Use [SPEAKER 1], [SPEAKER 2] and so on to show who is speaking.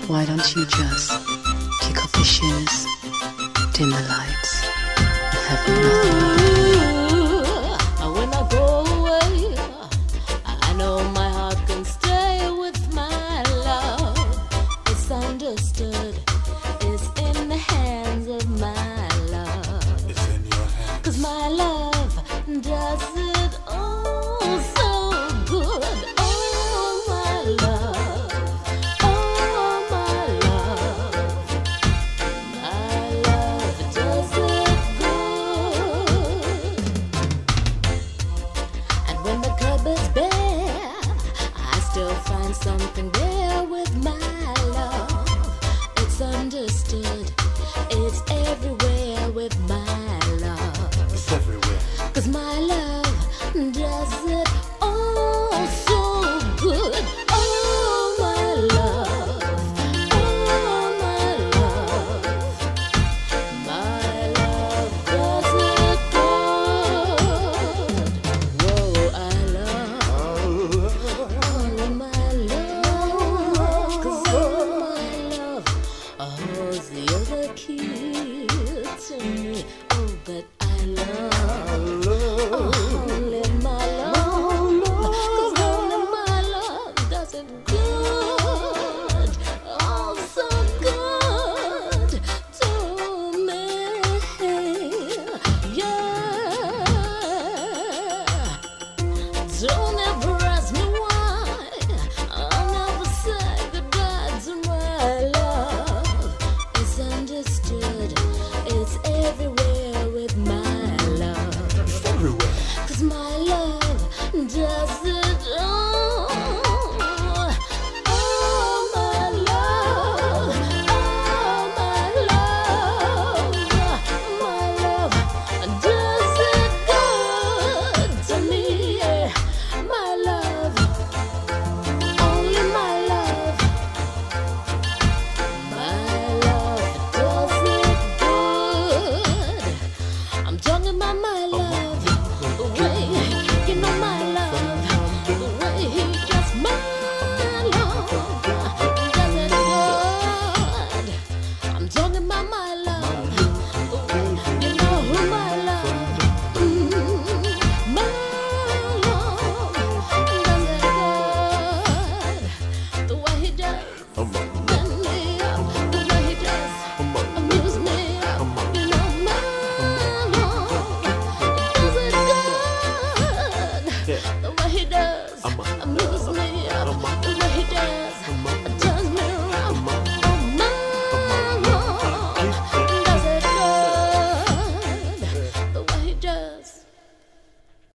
[SPEAKER 1] Why don't you just kick off your shoes, dim the lights, have nothing.
[SPEAKER 2] When I go away, I know my heart can stay with my love. It's understood, it's in the hands of my love.
[SPEAKER 3] It's in your hands.
[SPEAKER 2] 'Cause my love does it all so good. Oh my love, oh my love, my love does it good. And when the cupboard's bare, I still find something there with my love. It's understood, it's everywhere with my love.
[SPEAKER 3] It's everywhere.
[SPEAKER 2] 'Cause my love does it all so good. Oh my love, oh my love, my love does it good. Whoa, I love all of my love. 'Cause all my love holds the other key to me. Oh, but I love only my love. 'Cause only my love does it good. Oh, so good to me. Yeah. Don't ever ask me why. I'll never say goodbye to my love. It's understood, it's everywhere with my love.
[SPEAKER 3] It's everywhere.
[SPEAKER 2] 'Cause my love does it all. Oh my love, oh my love, my love does it good to me. Yeah. My love, only my love, my love does it good. I'm talking about my love, the way, you know my love, the way he just my love does it good. I'm talking about my love, the way, you know who my love, my love does it good, the way he does.